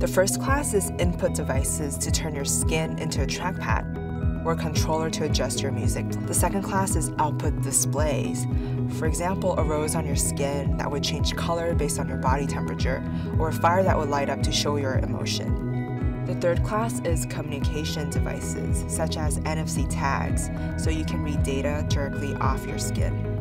The first class is input devices to turn your skin into a trackpad or a controller to adjust your music. The second class is output displays. For example, a rose on your skin that would change color based on your body temperature, or a fire that would light up to show your emotion. The third class is communication devices, such as NFC tags, so you can read data directly off your skin.